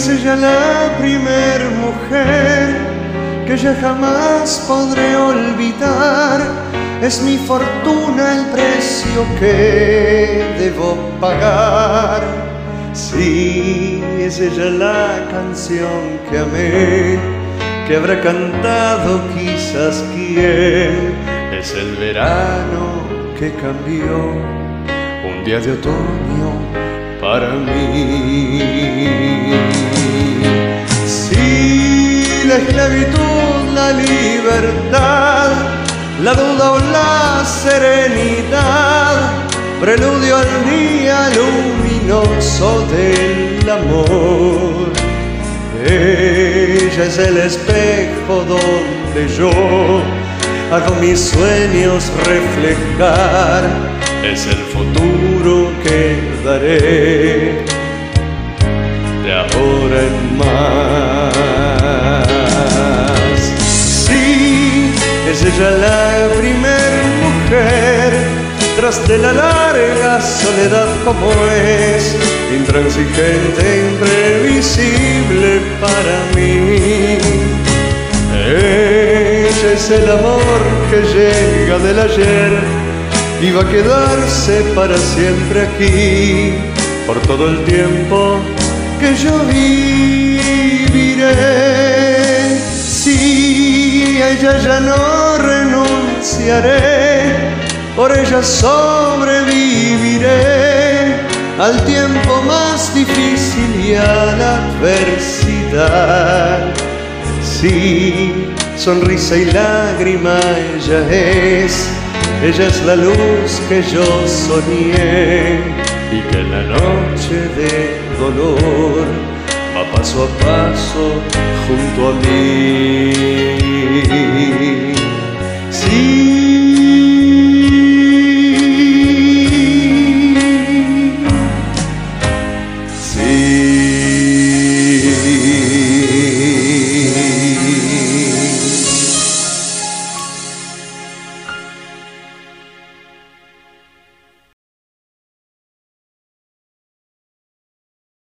es ella la primer mujer que ya jamás podré olvidar. Es mi fortuna el precio que debo pagar. Sí, es ella la canción que amé, que habrá cantado quizás quién. Es el verano que cambió un día de otoño para mí. Sí, la esclavitud, la libertad, la duda o la serenidad, preludio al día luminoso del amor. Ella es el espejo donde yo hago mis sueños reflejar. Es el futuro que daré de ahora en más. Sí, es ella la primer mujer, tras de la larga soledad como es, intransigente, imprevisible para mí. Ella es el amor que llega del ayer y va a quedarse para siempre aquí, por todo el tiempo que yo viviré. Sí, a ella ya no renunciaré, por ella sobreviviré al tiempo más difícil y a la adversidad. Sí, sonrisa y lágrima ella es la luz que yo soñé y que en la noche de dolor va paso a paso junto a mí.